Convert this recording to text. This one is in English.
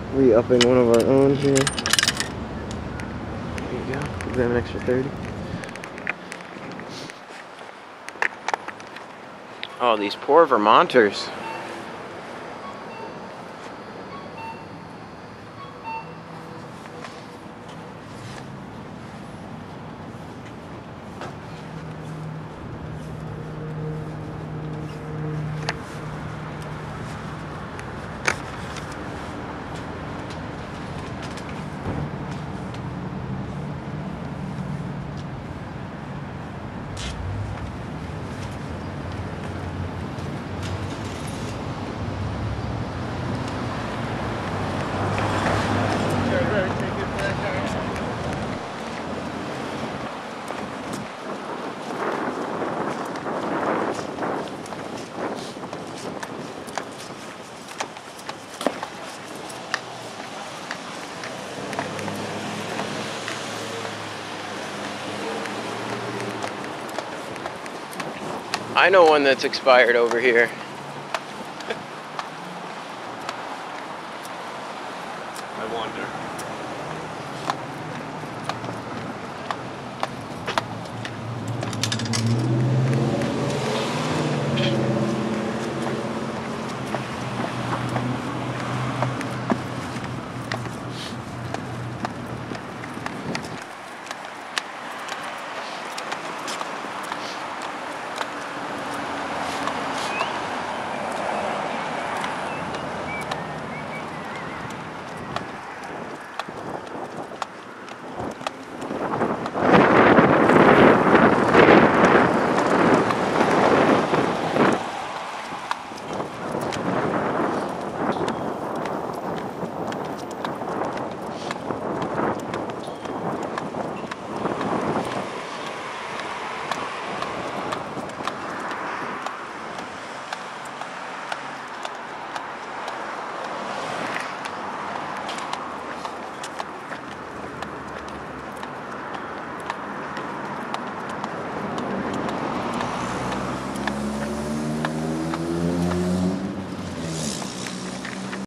re-upping one of our own here. There you go. Grab an extra 30. Oh, these poor Vermonters. I know one that's expired over here. I wonder.